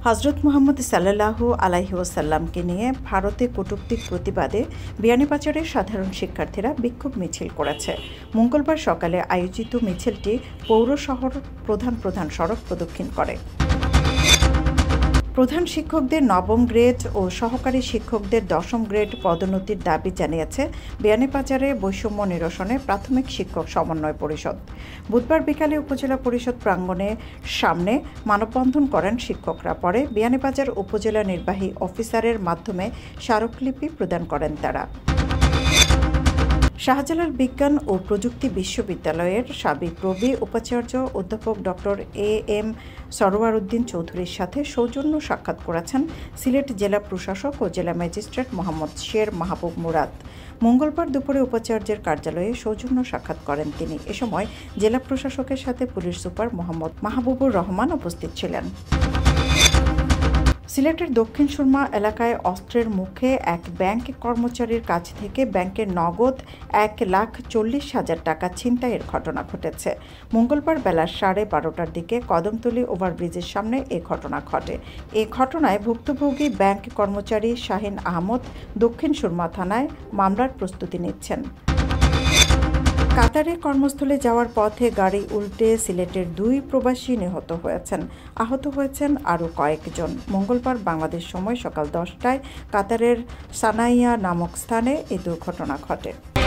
হজরত মুহাম্মদ সাল্লাল্লাহু আলাইহি ওয়াসাল্লামকে নিয়ে ভারতে কটূক্তির প্রতিবাদে বিয়ানীবাজারের সাধারণ শিক্ষার্থীরা বিক্ষোভ মিছিল করেছে। মঙ্গলবার সকালে আয়োজিত মিছিলটি পৌর শহর প্রধান সড়ক প্রদক্ষিণ করে। প্রধান শিক্ষকদের নবম গ্রেড ও সহকারী শিক্ষকদের দশম গ্রেড পদোন্নতির দাবি জানিয়েছে বিয়ানীবাজারে বৈষম্য নিরসনে প্রাথমিক শিক্ষক সমন্বয় পরিষদ। বুধবার বিকালে উপজেলা পরিষদ প্রাঙ্গণের সামনে মানববন্ধন করেন শিক্ষকরা। পরে বিয়ানীবাজার উপজেলা নির্বাহী অফিসারের মাধ্যমে স্মারকলিপি প্রদান করেন তারা। শাহজালাল বিজ্ঞান ও প্রযুক্তি বিশ্ববিদ্যালয়ের সাবেক প্রবি উপাচার্য অধ্যাপক ডক্টর এম সরওয়ার উদ্দিন চৌধুরীর সাথে সৌজন্য সাক্ষাৎ করেছেন সিলেট জেলা প্রশাসক ও জেলা ম্যাজিস্ট্রেট মোহাম্মদ শের মাহবুব মুরাদ। মঙ্গলবার দুপুরে উপাচার্যের কার্যালয়ে সৌজন্য সাক্ষাৎ করেন তিনি। এ সময় জেলা প্রশাসকের সাথে পুলিশ সুপার মোহাম্মদ মাহবুবুর রহমান উপস্থিত ছিলেন। সিলেটের দক্ষিণ সুরমা এলাকায় অস্ত্রের মুখে এক ব্যাংক কর্মচারীর কাছ থেকে ব্যাংকের নগদ 1,40,000 টাকা ছিনতাইয়ের ঘটনা ঘটেছে। মঙ্গলবার বেলা 12:30টার দিকে কদমতলী ওভারব্রিজের সামনে এ ঘটনা ঘটে। এ ঘটনায় ভুক্তভোগী ব্যাংক কর্মচারী শাহিন আহমদ দক্ষিণ সুরমা থানায় মামলার প্রস্তুতি নিচ্ছেন। কাতারে কর্মস্থলে যাওয়ার পথে গাড়ি উল্টে সিলেটের 2 প্রবাসী নিহত হয়েছেন। আহত হয়েছেন আরও কয়েকজন। মঙ্গলবার বাংলাদেশ সময় সকাল 10টায় কাতারের সানাইয়া নামক স্থানে এ দুর্ঘটনা ঘটে।